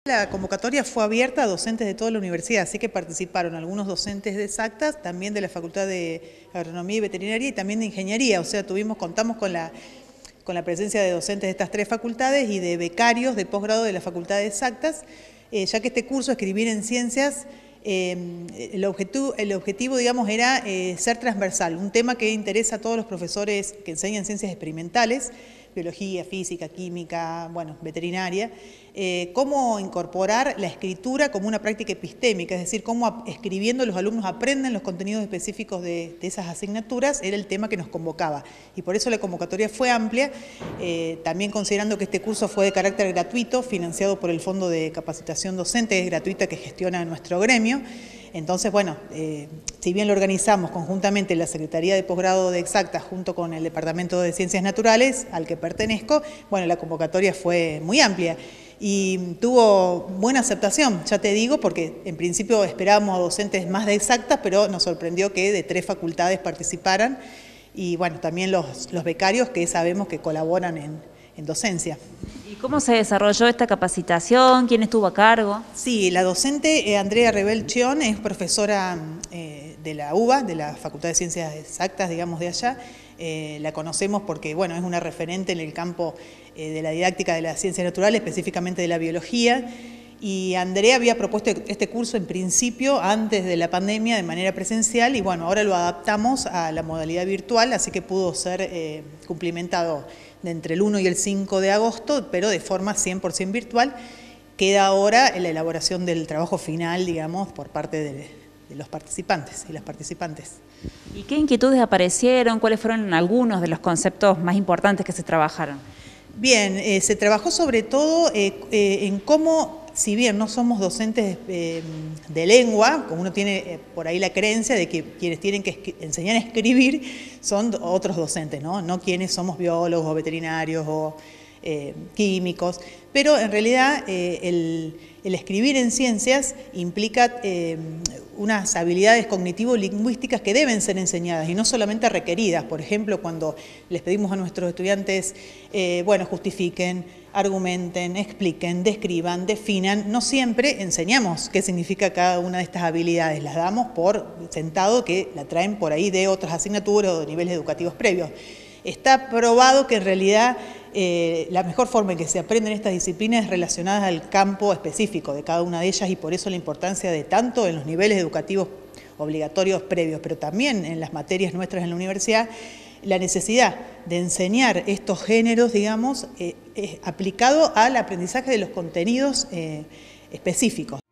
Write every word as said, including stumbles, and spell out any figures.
La convocatoria fue abierta a docentes de toda la universidad, así que participaron algunos docentes de exactas, también de la Facultad de Agronomía y Veterinaria y también de Ingeniería, o sea, tuvimos, contamos con la, con la presencia de docentes de estas tres facultades y de becarios de posgrado de la Facultad de Exactas, eh, ya que este curso, Escribir en Ciencias, eh, el, objetivo, el objetivo, digamos, era eh, ser transversal, un tema que interesa a todos los profesores que enseñan ciencias experimentales, biología, física, química, bueno, veterinaria, eh, cómo incorporar la escritura como una práctica epistémica, es decir, cómo escribiendo los alumnos aprenden los contenidos específicos de, de esas asignaturas, era el tema que nos convocaba. Y por eso la convocatoria fue amplia, eh, también considerando que este curso fue de carácter gratuito, financiado por el Fondo de Capacitación Docente, es gratuita, que gestiona nuestro gremio. Entonces, bueno, eh, si bien lo organizamos conjuntamente la Secretaría de Posgrado de Exactas junto con el Departamento de Ciencias Naturales, al que pertenezco, bueno, la convocatoria fue muy amplia y tuvo buena aceptación, ya te digo, porque en principio esperábamos a docentes más de Exactas, pero nos sorprendió que de tres facultades participaran y, bueno, también los, los becarios que sabemos que colaboran en, en docencia. ¿Y cómo se desarrolló esta capacitación? ¿Quién estuvo a cargo? Sí, la docente eh, Andrea Rebel Chion es profesora eh, de la U B A, de la Facultad de Ciencias Exactas, digamos, de allá. Eh, la conocemos porque, bueno, es una referente en el campo eh, de la didáctica de las ciencias naturales, específicamente de la biología. Y Andrea había propuesto este curso en principio antes de la pandemia de manera presencial y bueno, ahora lo adaptamos a la modalidad virtual, así que pudo ser eh, cumplimentado de entre el uno y el cinco de agosto, pero de forma cien por cien virtual. Queda ahora la elaboración del trabajo final, digamos, por parte de, de los participantes y las participantes. ¿Y qué inquietudes aparecieron? ¿Cuáles fueron algunos de los conceptos más importantes que se trabajaron? Bien, eh, se trabajó sobre todo eh, eh, en cómo, si bien no somos docentes eh, de lengua, como uno tiene eh, por ahí la creencia de que quienes tienen que enseñar a escribir son otros docentes, ¿no? No quienes somos biólogos o veterinarios o eh, químicos, pero en realidad eh, el, el escribir en ciencias implica eh, unas habilidades cognitivo-lingüísticas que deben ser enseñadas y no solamente requeridas. Por ejemplo, cuando les pedimos a nuestros estudiantes, eh, bueno, justifiquen, argumenten, expliquen, describan, definan, no siempre enseñamos qué significa cada una de estas habilidades, las damos por sentado que la traen por ahí de otras asignaturas o de niveles educativos previos. Está probado que en realidad eh, la mejor forma en que se aprenden estas disciplinas es relacionadas al campo específico de cada una de ellas y por eso la importancia de tanto en los niveles educativos obligatorios previos, pero también en las materias nuestras en la universidad, la necesidad de enseñar estos géneros, digamos, eh, es aplicado al aprendizaje de los contenidos eh, específicos.